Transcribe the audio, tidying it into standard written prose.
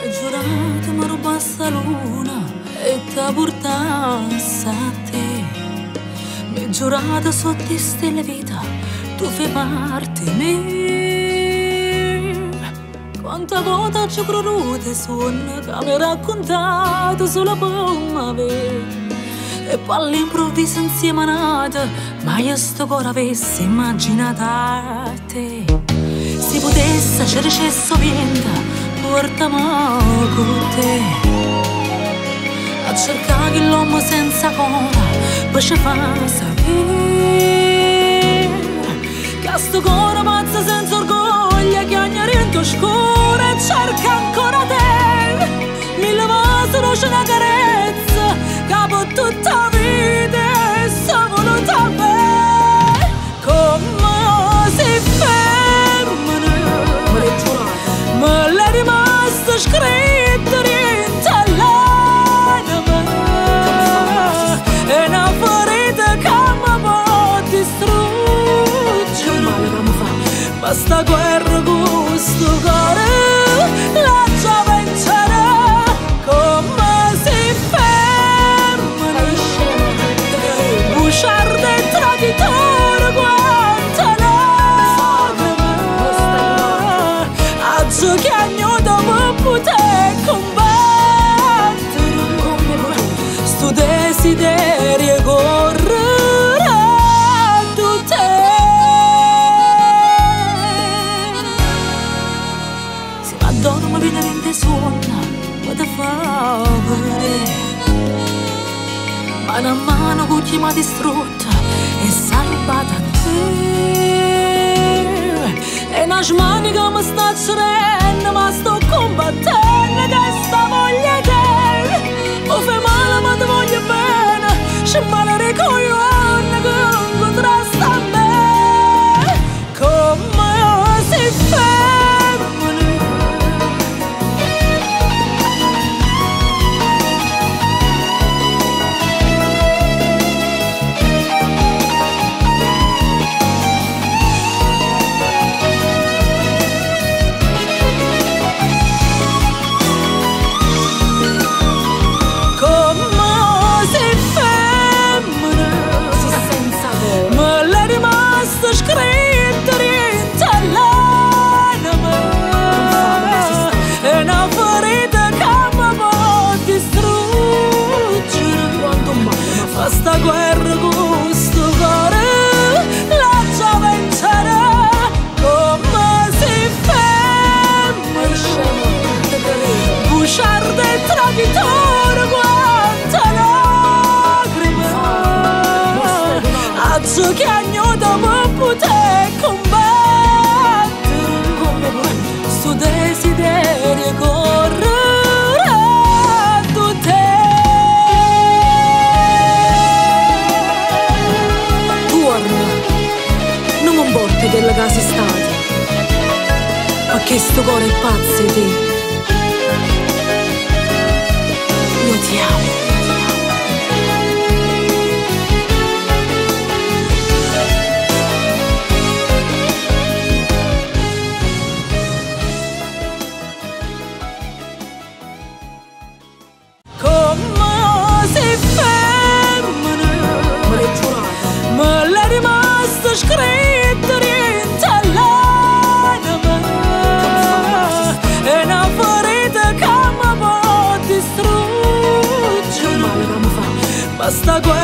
giurato mi rubasse la luna e ti portasse a te. Mi giurato sotto le stelle vita, tu fai parte di me. Quanta volta ci ho creduto sonno che mi hai raccontato solo per me. E poi all'improvviso insieme a nata, ma io sto cuore avessi immaginato a te. Se potesse c'era cesso vento, portami con te a cercare l'uomo senza cuore per ci far sapere che sto cuore pazzo senza orgoglio che ogni rinto scuro e cerca ancora te. Mille volte non c'è una carezza capo tutta la vita e sono voluta a me. Come si fermano me l'è rimasto scritto dentro l'anima, è una ferita che mi può distruggere. Ma sta guerra con sto cuore la già vincerà. Come si fermano bugiardo e traditore quanta lacrima, aggiù che ognuno dopo poter combattere sto desiderio correre tu te. Se mi addormo viene in suona vado a fare mano a mano con chi mi ha distrutta e salvata a te. E una smani che mi sta serena ma sto combattendo che sta voglia te. O fai male ma ti voglio bene, c'è male nei coglioni che contrasta a me. Come si fermano scritto dentro l'anima, è una ferita che mi può distruggere. Ma sta guerra con sto cuore la già vincerà. Come si ferma bugiardo e traditore quanta lacrima, aggiù che ognuno dopo poter combattere sto desiderio correre tu te. Torna, non mi importa della casa stata, ma che sto cuore è pazzo di te. Io ti amo. Scritto dentro l'anima, è una ferita che mi può distruggere. Ma sta